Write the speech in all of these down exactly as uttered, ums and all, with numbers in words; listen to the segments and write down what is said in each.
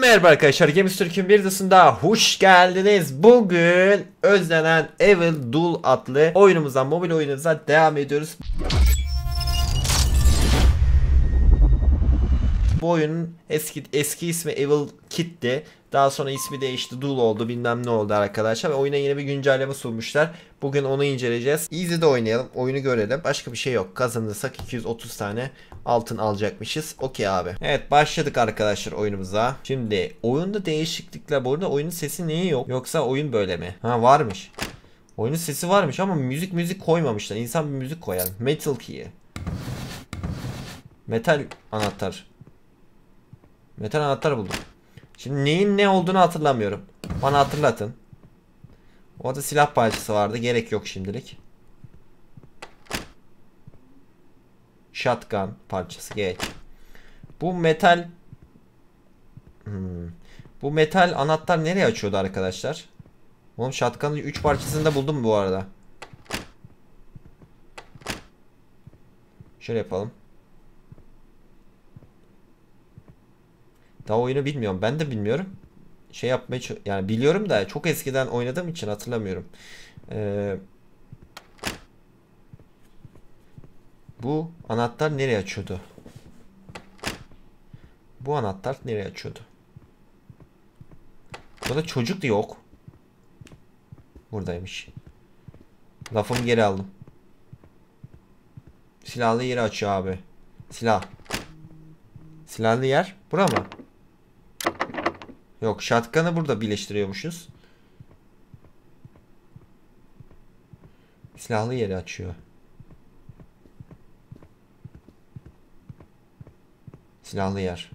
Merhaba arkadaşlar, Games Türk'ün bir videosunda hoş geldiniz. Bugün özlenen Evil Duel adlı oyunumuza, mobil oyunumuza devam ediyoruz. Bu oyunun eski eski ismi Evil Kit'ti. Daha sonra ismi değişti, Duel oldu, bilmem ne oldu arkadaşlar. Ve oyuna yeni bir güncelleme sunmuşlar. Bugün onu inceleyeceğiz. Easy'de oynayalım, oyunu görelim. Başka bir şey yok. Kazanırsak iki yüz otuz tane altın alacakmışız. Okey abi. Evet, başladık arkadaşlar oyunumuza. Şimdi oyunda değişiklikler. Bu arada oyunun sesi niye yok? Yoksa oyun böyle mi? Ha, varmış. Oyunun sesi varmış ama müzik müzik koymamışlar. İnsan bir müzik koyar. Metal key. Metal anahtar. Metal anahtar buldum. Şimdi neyin ne olduğunu hatırlamıyorum. Bana hatırlatın. Orada silah parçası vardı. Gerek yok şimdilik. Shotgun parçası geç. Bu metal hmm. Bu metal anahtar nereye açıyordu arkadaşlar? Oğlum, shotgun'ın üç parçasını da buldum bu arada. Şöyle yapalım. Daha oyunu bilmiyorum. Ben de bilmiyorum. Şey yapmaya yani biliyorum da çok eskiden oynadığım için hatırlamıyorum. Ee, bu anahtar nereye açıyordu? Bu anahtar nereye açıyordu? Burada çocuk da yok. Buradaymış. Lafımı geri aldım. Silahlı yeri açıyor abi. Silah. Silahlı yer bura mı? Yok, shotgun'ı burada birleştiriyormuşuz. Silahlı yeri açıyor. Silahlı yer.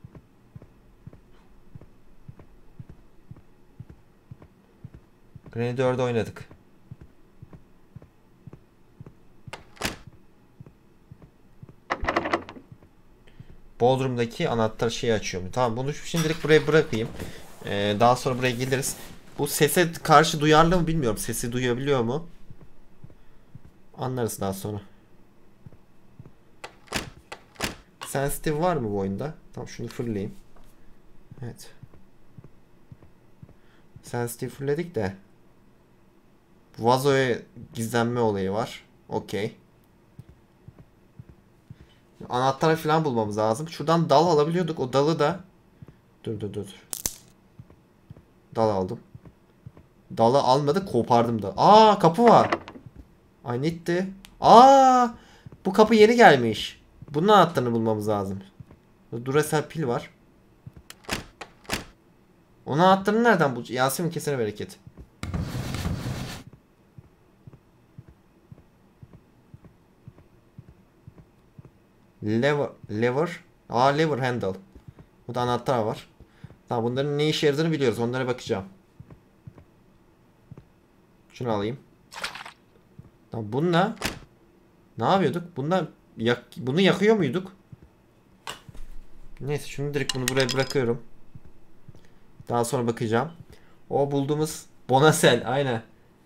Granny dördü oynadık. Bodrum'daki anahtar şeyi açıyor mu? Tamam, bunu şimdilik buraya bırakayım. Ee, daha sonra buraya geliriz. Bu sese karşı duyarlı mı bilmiyorum. Sesi duyabiliyor mu? Anlarız daha sonra. Sensitive var mı bu oyunda? Tamam, şunu fırlayayım. Evet. Sensitive fırladık de. Vazoya gizlenme olayı var. Okey. Anahtar falan bulmamız lazım. Şuradan dal alabiliyorduk. O dalı da dur dur dur. Dal aldım. Dalı almadık, kopardım da. Aa, kapı var. Ay, netti. Aa, bu kapı yeni gelmiş. Bunun anahtarını bulmamız lazım. Duracell pil var. Onun anahtarını nereden bulacağız? Yasemin, kesene bereket. Lever, lever. Aa, lever handle. Bu da anahtar var. Tamam, bunların ne işe yaradığını biliyoruz. Onlara bakacağım. Şunu alayım. Tamam, bununla ne yapıyorduk? Bununla yak, bunu yakıyor muyduk? Neyse, şunu direkt bunu buraya bırakıyorum. Daha sonra bakacağım. O bulduğumuz Bonacell, aynen.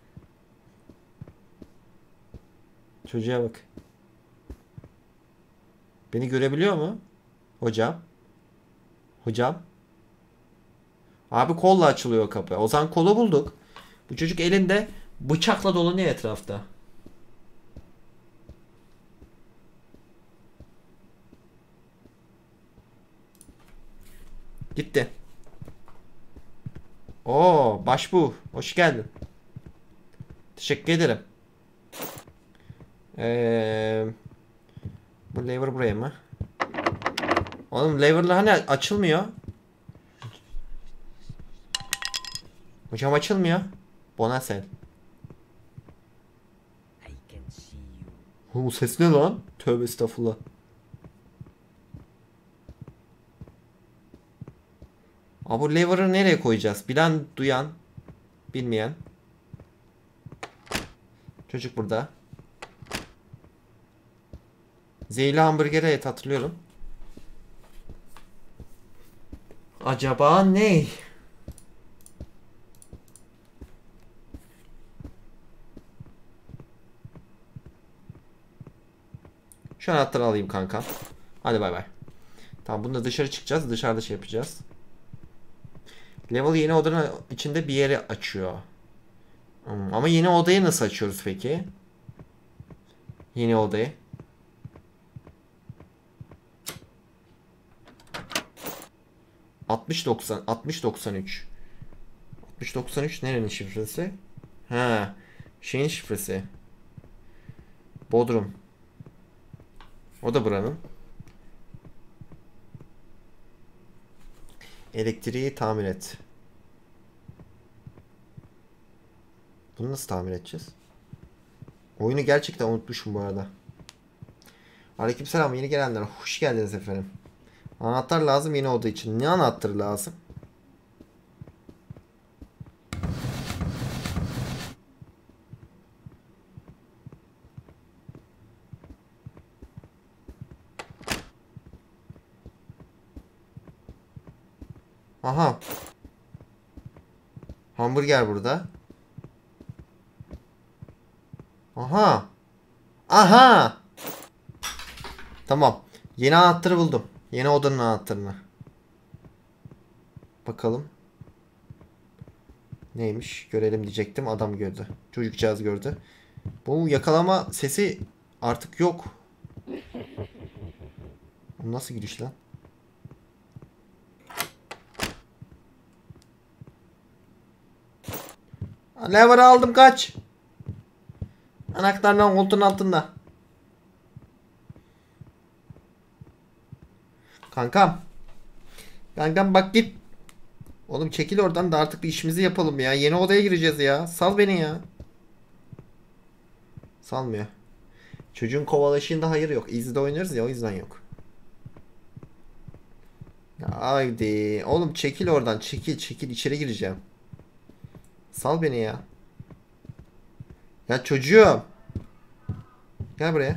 Çocuğa bak. Beni görebiliyor mu? Hocam. Hocam. Abi, kolla açılıyor kapı. O zaman kolu bulduk. Bu çocuk elinde bıçakla dolanıyor etrafta. Gitti. Oo, başbu. Hoş geldin. Teşekkür ederim. Ee, bu lever buraya mı? Oğlum, lever'la hani açılmıyor. Hocam, açılmıyor. Bonacell. Bu ses ne lan? Tövbe estağfurullah. Aa, bu lever'ı nereye koyacağız? Bilen, duyan, bilmeyen. Çocuk burada. Zehirli hamburgere et, hatırlıyorum. Acaba ne? Şu anahtarı alayım kanka. Hadi bay bay. Tamam, bununla dışarı çıkacağız. Dışarıda şey yapacağız. Level yeni odanın içinde bir yeri açıyor. Hmm, ama yeni odayı nasıl açıyoruz peki? Yeni odayı. altmış doksan altmış doksan üç. altmış doksan üç nerenin şifresi? Ha, şeyin şifresi. Bodrum. O da buranın. Elektriği tamir et. Bunu nasıl tamir edeceğiz? Oyunu gerçekten unutmuşum bu arada. Aleykümselam yeni gelenler. Hoş geldiniz efendim. Anahtar lazım yeni oda için. Ne anahtarı lazım? Aha. Hamburger burada. Aha. Aha. Tamam. Yeni anahtarı buldum. Yeni odanın anahtarını. Bakalım. Neymiş? Görelim diyecektim. Adam gördü. Çocukcağız gördü. Bu yakalama sesi artık yok. Bu nasıl giriş lan? Lever'ı aldım kaç. Anahtardan koltuğun altında. Kankam. Kankam bak git. Oğlum çekil oradan da artık bir işimizi yapalım ya. Yeni odaya gireceğiz ya. Sal beni ya. Salmıyor. Çocuğun kovalaşında hayır yok. Easy'de oynarız ya o yüzden yok. Ya haydi. Oğlum çekil oradan. Çekil çekil içeri gireceğim. Sal beni ya. Ya çocuğum. Gel buraya.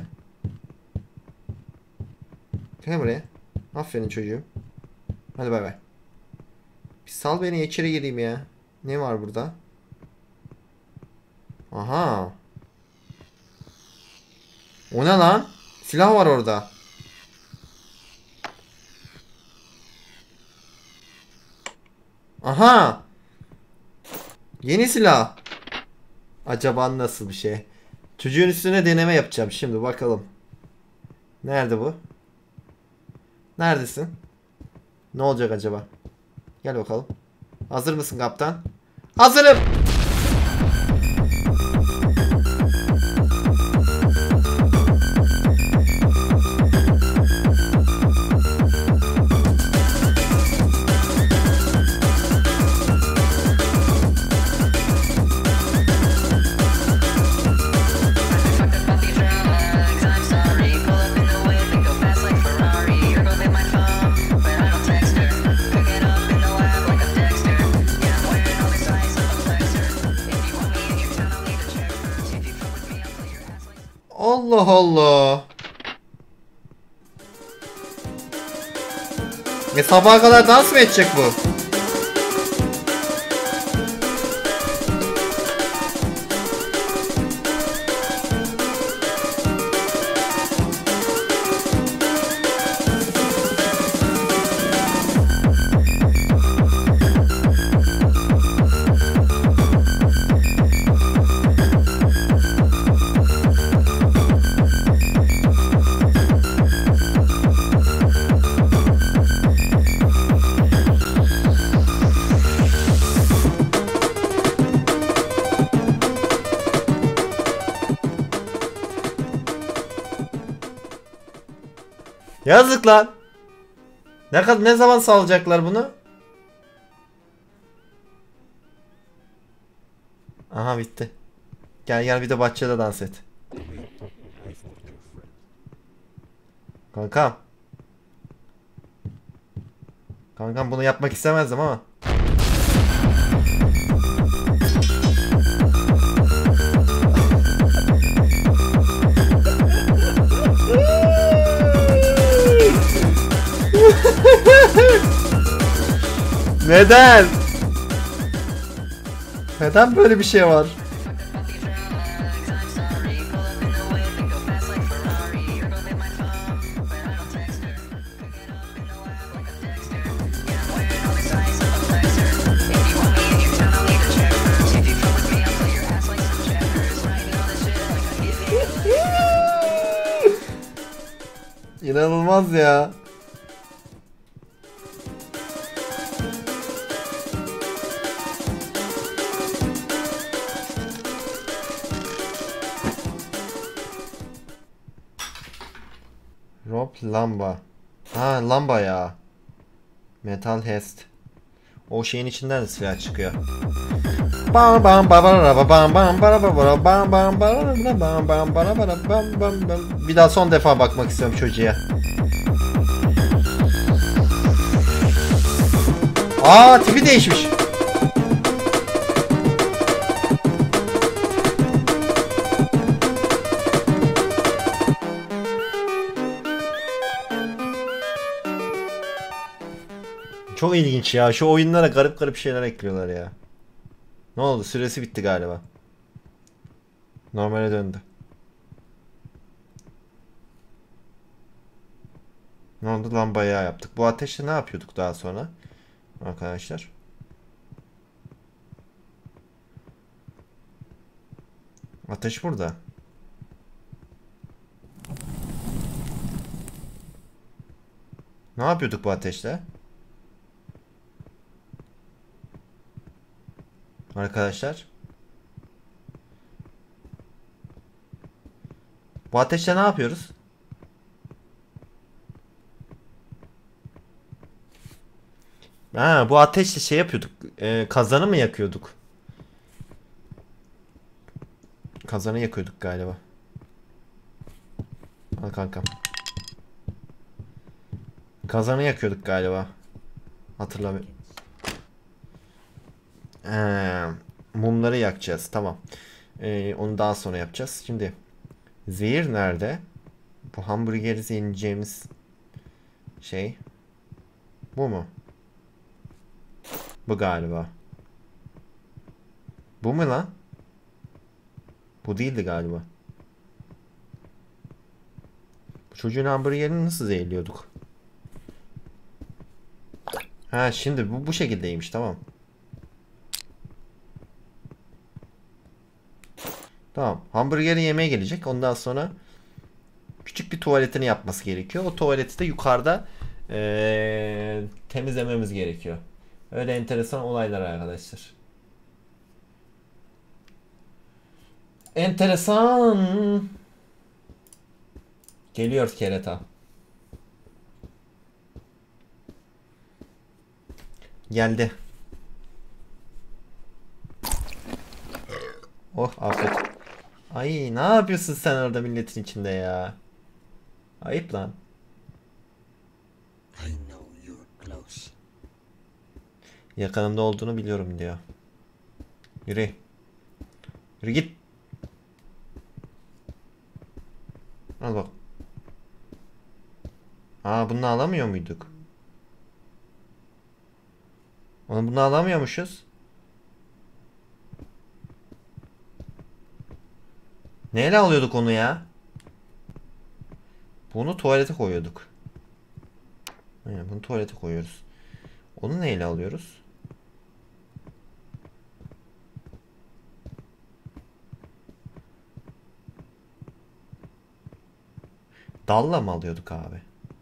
Gel buraya. Aferin çocuğum. Hadi bay bay. Bir sal beni içeri gireyim ya. Ne var burada? Aha. O ne lan? Silah var orada. Aha. Yeni silah. Acaba nasıl bir şey? Çocuğun üstüne deneme yapacağım şimdi bakalım. Nerede bu? Neredesin? Ne olacak acaba? Gel bakalım. Hazır mısın kaptan? Hazırım. Allah Allah. Ne sabaha kadar dans mı edecek bu? Yazık lan. Ne kadar ne zaman salacaklar bunu? Aha bitti. Gel gel bir de bahçede dans et. Kankam. Kankam bunu yapmak istemezdim ama. Neden? Neden böyle bir şey var? İnanılmaz ya. Rob lamba. Ha lamba ya. Metal Hest. O şeyin içinden de silah çıkıyor. Bam bam bam bam bam bam bam bam bam. Bir daha son defa bakmak istiyorum çocuğa. Aa tipi değişmiş. Çok ilginç ya. Şu oyunlara garip garip şeyler ekliyorlar ya. Ne oldu? Süresi bitti galiba. Normale döndü. Ne oldu? Lan bayağı yaptık. Bu ateşle ne yapıyorduk daha sonra? Arkadaşlar. Ateş burada. Ne yapıyorduk bu ateşle? Arkadaşlar. Bu ateşle ne yapıyoruz? Ha, bu ateşle şey yapıyorduk. E, kazanı mı yakıyorduk? Kazanı yakıyorduk galiba. Al kankam. Kazanı yakıyorduk galiba. Hatırlamıyorum. Ee, mumları yakacağız. Tamam. Ee, onu daha sonra yapacağız. Şimdi zehir nerede? Bu hamburgeri zehirleyeceğimiz şey. Bu mu? Bu galiba. Bu mu lan? Bu değildi galiba. Bu çocuğun hamburgerini nasıl zehirliyorduk? Ha şimdi bu bu şekildeymiş, tamam. Tamam. Hamburgeri yemeye gelecek. Ondan sonra küçük bir tuvaletini yapması gerekiyor. O tuvaleti de yukarıda ee, temizlememiz gerekiyor. Öyle enteresan olaylar arkadaşlar. Enteresan. Geliyor kereta. Geldi. Oh afiyet. Ay ne yapıyorsun sen orada milletin içinde ya? Ayıp lan. Yakınımda olduğunu biliyorum diyor. Yürü. Yürü git. Al bak. Aa bunu alamıyor muyduk? Onu bunu alamıyormuşuz. Neyle alıyorduk onu ya? Bunu tuvalete koyuyorduk. Aynen, bunu tuvalete koyuyoruz. Onu neyle alıyoruz? Dalla mı alıyorduk abi?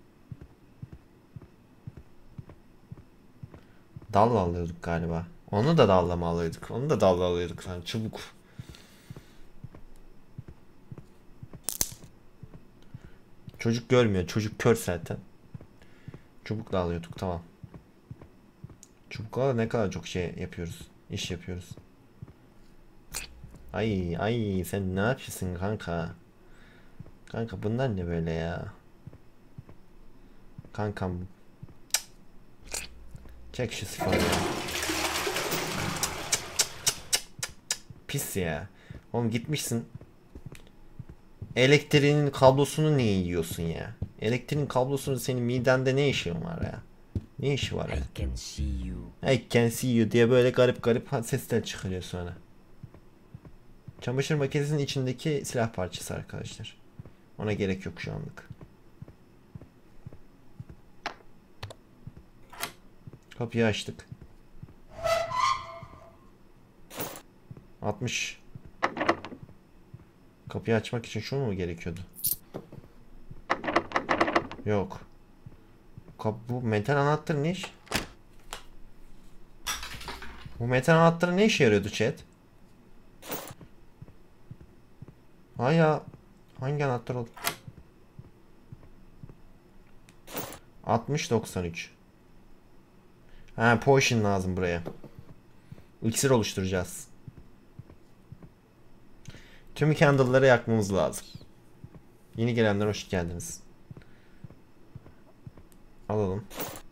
Dalla alıyorduk galiba. Onu da dalla mı alıyorduk? Onu da dalla alıyorduk. Yani çubuk. Çocuk görmüyor. Çocuk kör zaten. Çubukla alıyorduk, tamam. Çubukla ne kadar çok şey yapıyoruz. İş yapıyoruz. Ay ay sen ne yapıyorsun kanka? Kanka bunlar ne böyle ya? Kankam. Çek şu sıfırı ya. Pis ya. Oğlum gitmişsin. Elektriğin kablosunu niye yiyorsun ya? Elektriğin kablosunu senin midende ne işin var ya? Ne işi var ya? I can see you. I can see you diye böyle garip garip sesler çıkarıyor sonra. Çamaşır makinesinin içindeki silah parçası arkadaşlar. Ona gerek yok şu anlık. Kapıyı açtık. altmış. Kapıyı açmak için şu mu gerekiyordu? Yok. Bu metal anahtarı ne iş? Bu metal anahtarı ne işe yarıyordu chat? Hay ya. Hangi anahtar oldu? altmış doksan üç. Ha, potion lazım buraya. İksir oluşturacağız. Tüm candle'ları yakmamız lazım. Yeni gelenler hoş geldiniz. Alalım.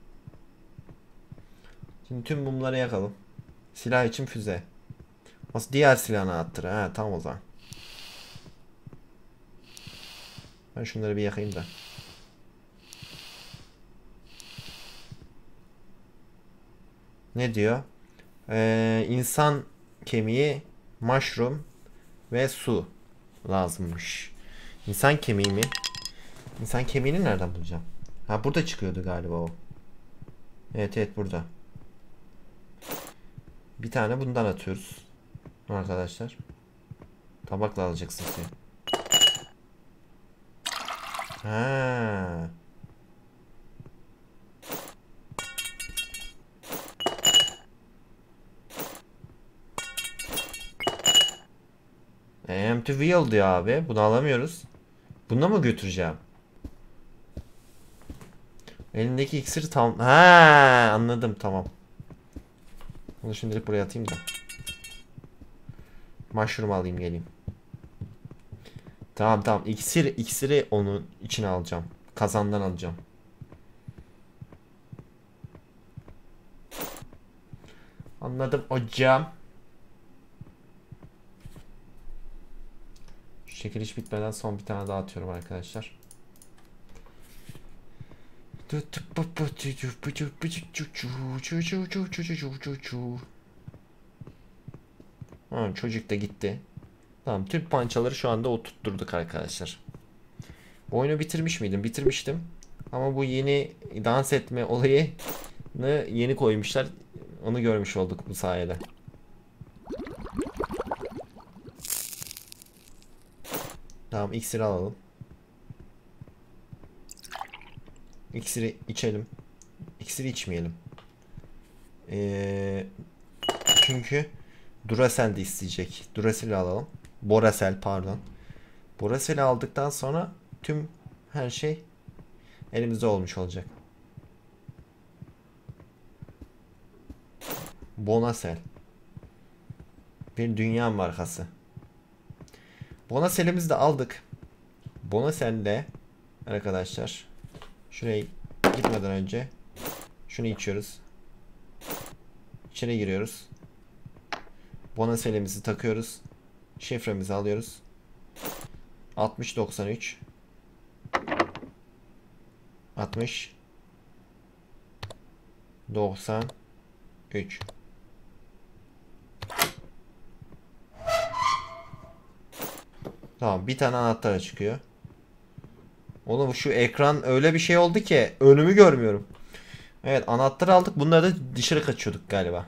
Şimdi tüm mumları yakalım. Silah için füze. Nasıl diğer silahını attır? Ha, tamam o zaman. Ben şunları bir yakayım da. Ne diyor? Ee, insan kemiği, mushroom ve su lazımmış. İnsan kemiği mi? İnsan kemiğini nereden bulacağım? Ha, burada çıkıyordu galiba o. Evet evet, burada. Bir tane bundan atıyoruz. Arkadaşlar. Tabakla alacaksın diye. Ha. Empty wheel diyor abi. Bunu alamıyoruz. Bunu mı götüreceğim? Elindeki iksiri tam... Ha, anladım, tamam. Bunu şimdilik buraya atayım da. Mushroom alayım geleyim. Tamam tamam. İksir, iksiri onun içine alacağım. Kazandan alacağım. Anladım hocam. Şu şekil hiç bitmeden son bir tane daha atıyorum arkadaşlar. Ha, çocuk da gitti. Tamam, tüm pançaları şu anda oturtturduk arkadaşlar. Bu oyunu bitirmiş miydim? Bitirmiştim. Ama bu yeni dans etme olayını yeni koymuşlar. Onu görmüş olduk bu sayede. Tamam, iksiri alalım. İksiri içelim. İksiri içmeyelim. Ee, çünkü Duracell de isteyecek. Duracell'i alalım. Boracell pardon. Boracell'i aldıktan sonra tüm her şey elimizde olmuş olacak. Bonacell. Bir dünya markası. Bonacell'imizi de aldık. Bonacell'le arkadaşlar şuraya gitmeden önce şunu içiyoruz. İçeri giriyoruz. Bonacell'imizi takıyoruz. Şifremizi alıyoruz. altmış doksan üç altmış doksan üç. Tamam, bir tane anahtar çıkıyor. Oğlum şu ekran öyle bir şey oldu ki önümü görmüyorum. Evet, anahtarı aldık. Bunları da dışarı kaçıyorduk galiba.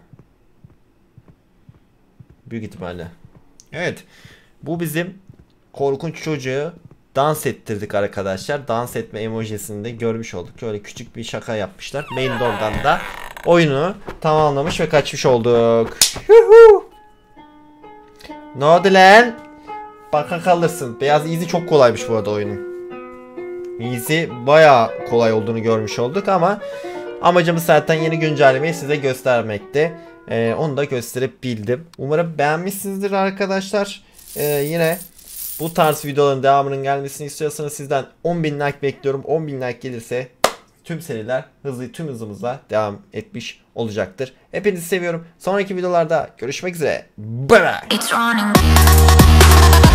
Büyük ihtimalle. Evet. Bu bizim korkunç çocuğu dans ettirdik arkadaşlar. Dans etme emojisini de görmüş olduk. Şöyle küçük bir şaka yapmışlar. Main door'dan da oyunu tamamlamış ve kaçmış olduk. Yuhu. Ne oldu lan? Baka kalırsın. Beyaz Easy çok kolaymış bu arada oyunun. Easy bayağı kolay olduğunu görmüş olduk ama amacımız zaten yeni güncellemeyi size göstermekti. Ee, onu da gösterip bildim. Umarım beğenmişsinizdir arkadaşlar. Ee, yine bu tarz videoların devamının gelmesini istiyorsanız sizden on bin like bekliyorum. on bin like gelirse tüm seriler hızlı tüm hızımızla devam etmiş olacaktır. Hepinizi seviyorum. Sonraki videolarda görüşmek üzere. Bye bye.